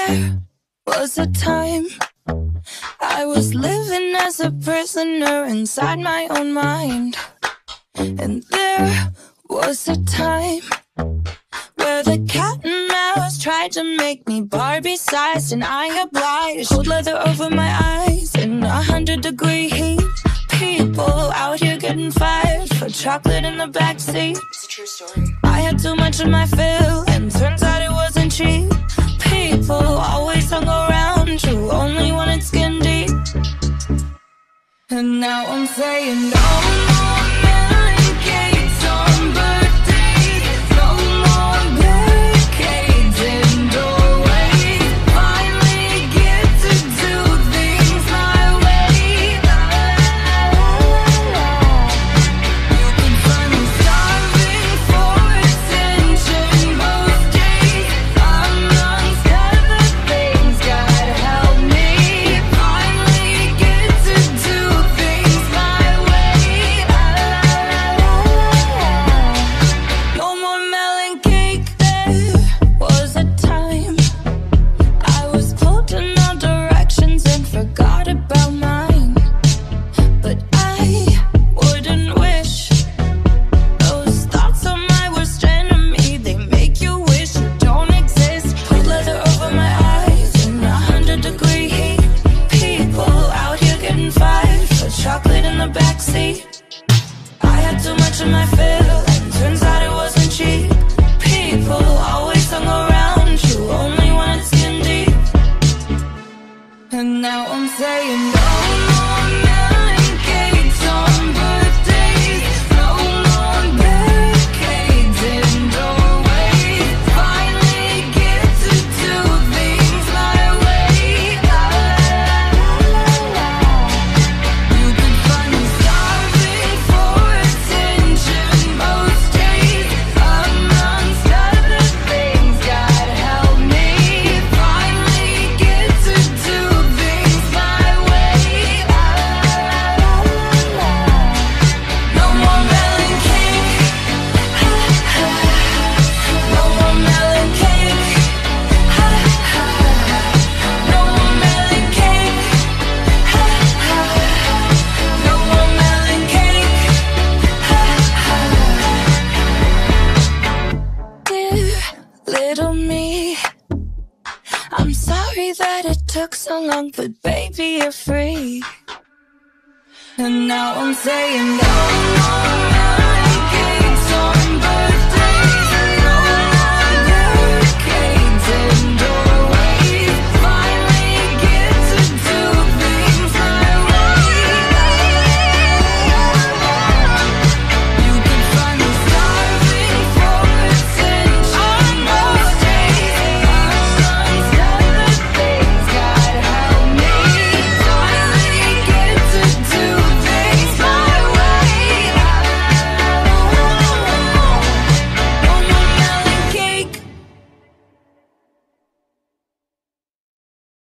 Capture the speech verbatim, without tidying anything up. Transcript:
There was a time I was living as a prisoner inside my own mind. And there was a time where the cat and mouse tried to make me Barbie-sized, and I obliged. Cold leather over my eyes in a hundred degree heat. People out here getting fired for chocolate in the backseat. It's a true story. I had too much of my fill, and turns out it wasn't cheap. People always hung around who only wanted skin deep. And now I'm saying no more melon cakes on birthdays, no more barricades in doorways. Finally get to do things my way. La, la, la, la. You can find me starving for attention most days. Amongst other things, God help me finally get to do things my way. La, la, la, la. No more melon cake. There was a time I was pulled in all directions and forgot about mine. But I wouldn't wish those thoughts on my worst enemy. They make you wish you don't exist. Put leather over my eyes in a hundred degree heat. People out here getting fired for chocolate in the backseat. I had too much of my fill, and turns out it wasn't cheap. People always hung around who only wanted skin deep. And now I'm saying no more melon cakes on birthdays, no more barricades in doorways. Finally get to do things my way. La, la, la, la, la. You can find me starving for attention most days. Amongst other things, God help me finally get to do things my way. La, la, la, la, la. No more melon cake. Ha, ha. No more melon cake. Ha, ha. No more melon cake. Ha, ha. No more melon cake. Ha, ha. Dear little me, I'm sorry that it took so long, but baby, you're free. And now I'm saying no more